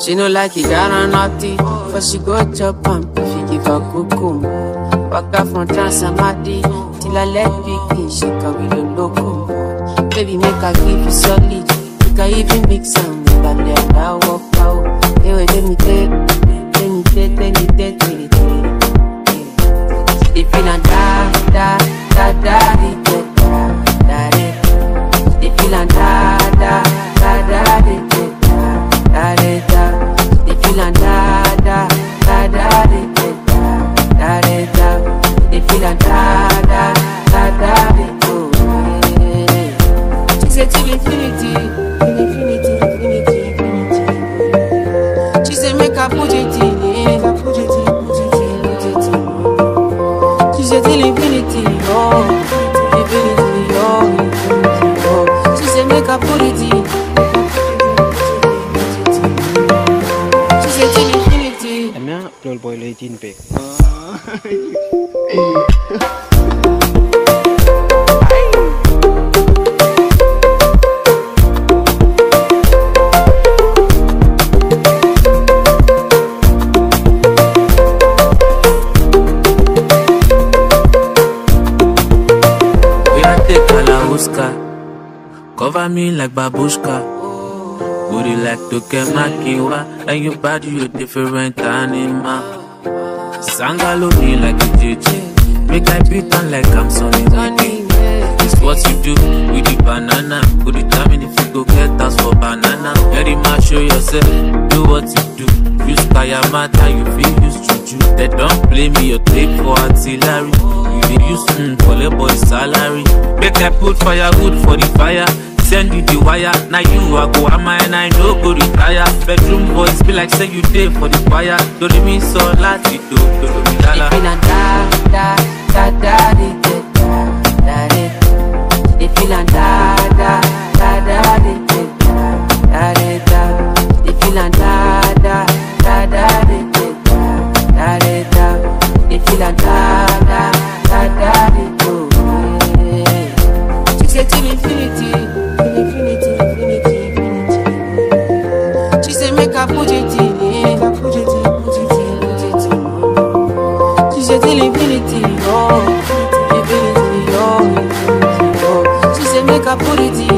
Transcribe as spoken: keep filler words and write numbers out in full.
She no like it, got on naughty, but she go chop and she give her cucumber. Walk out from Transamadi, till I let begin, she come with a local. Baby, make her give you solid, make her even mix some with a let her walk out. Hey, wait, let me take, let me take, let me take, let me take. If you not da, da, da, da, da, da, da, da. If you not da, da, da, da, da, da, da, da. If you not da, da, da, da, da, da, da, da. If you not da, da, da, da, da, oh. She said till infinity, infinity, infinity, infinity. She said make her put it in, make her put it in, put it in, put it in. She said till infinity, oh, infinity, oh, infinity, oh. She said make her put it in. She said till infinity. I'm not little boy eighteen big. Cover me like babushka. Would you like to get my kiwa? And your body, you different animal. Sangalo me like a J J. Make I beat on like I'm Sonny Wendy. It's what you do with the banana. Could determine if you go get us for banana. Very much show yourself, do what you do. Use kayamata, you feel use juju. They don't play me, you take for artillery. You dey use mm, for the boy salary. Make I put firewood for the fire. Send you the wire, now you are go am and I no go retire. Bedroom boys be like say you day for the fire. Do the me so lati do do do me dala. If you not da da da da da da da. If you not da da da da da da da. If you not da da da da da da da. If you not da da da da da. She said till infinity. Infinity, infinity, infinity. She said make her put it in, make her put it in, put it in, put it in. She said till infinity, oh, infinity, oh, infinity, oh. She said make her put it in.